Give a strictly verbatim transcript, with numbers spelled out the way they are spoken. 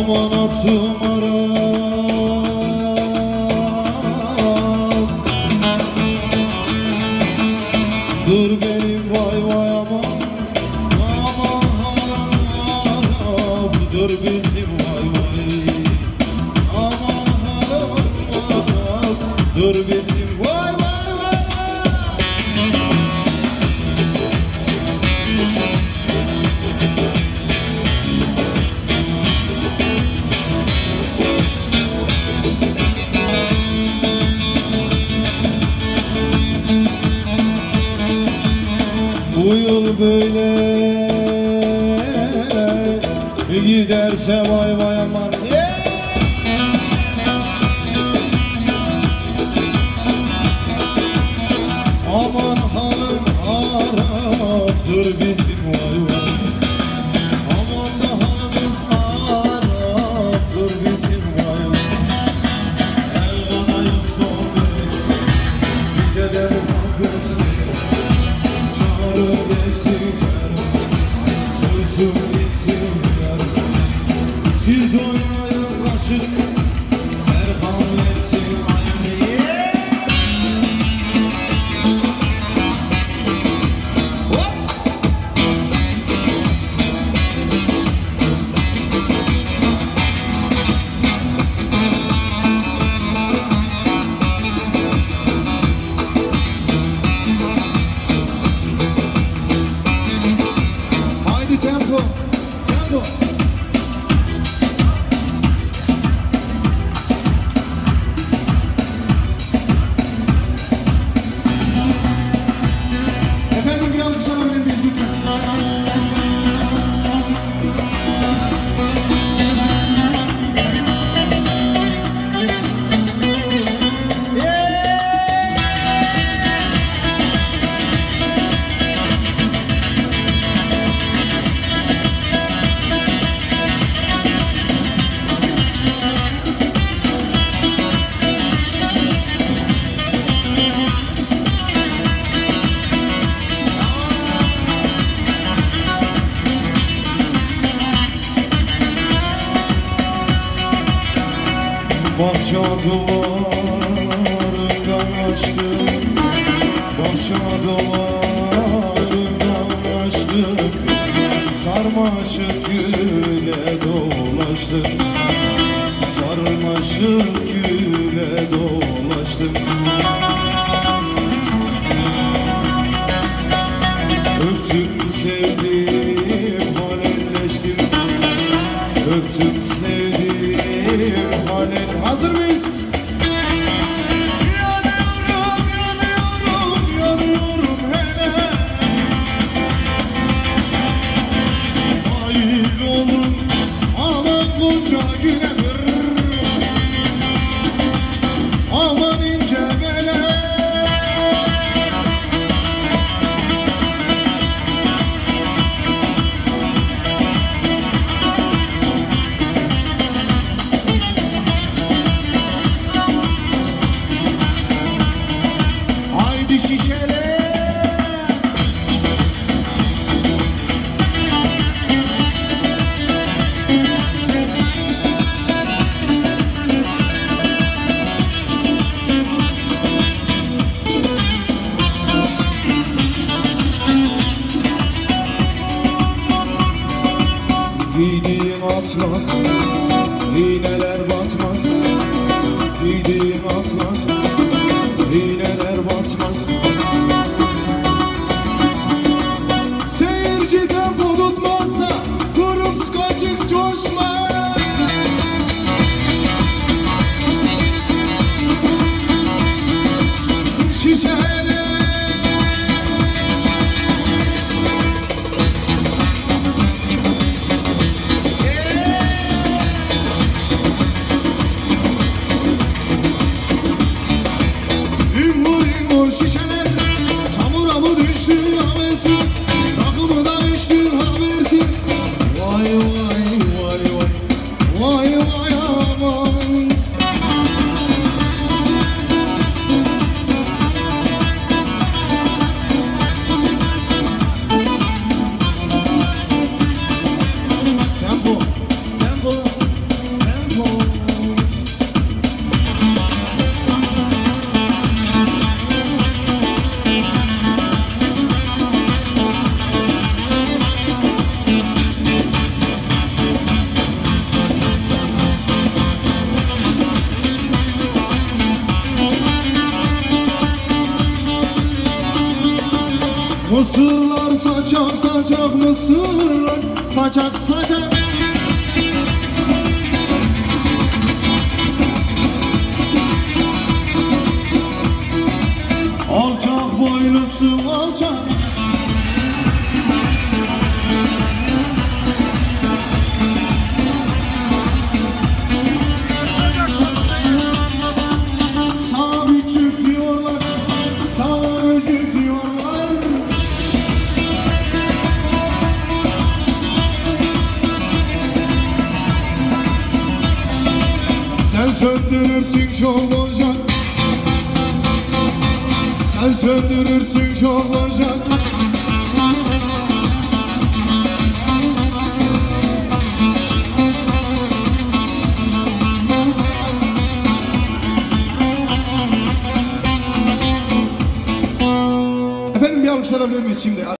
aman atım aram. Dur benim vay vay aman, aman halam halam. Dur bizim vay vay, aman halam halam. Dur bizim vay vay. Bu yıl böyle giderse vay vay aman, yeah! Aman halım Arap'tır bizim vay vay. Aman da halımız Arap'tır bizim vay vay. El bana yok son bize de muhabbet. Sözüm bitsin yarım. Siz oynayın kaşık, Serkan versin ayını. Tempo, tempo. Efendim bir alkış alabilir miyiz lütfen? Bahçe duvarından açtık, bahçe duvarından açtık. Sarmaşık güle dolaştık, sarmaşık güle dolaştık. Öptüm sevdim halelleştim, öptüm sevdim halen. Hazır mıyız? Yanıyorum, yanıyorum, yanıyorum hele. Hayır olun, aman gonca güne vır. Aman ince bele. Giydiğim atlas, iğneler batmaz. Giydiğim atlas, iğneler batmaz. Seyirci tempo tutmazsa grup skoçik coşmaz. Şişele Mısırlar saçak saçak mısırlar saçak saçak. Alçak boylusun alçak. Sana bir çift diyorlar, sana bir çift diyorlar. Sen söndürürsün çok ocak. Sen söndürürsün çok ocak. Efendim bir alkış alabilir miyiz şimdi?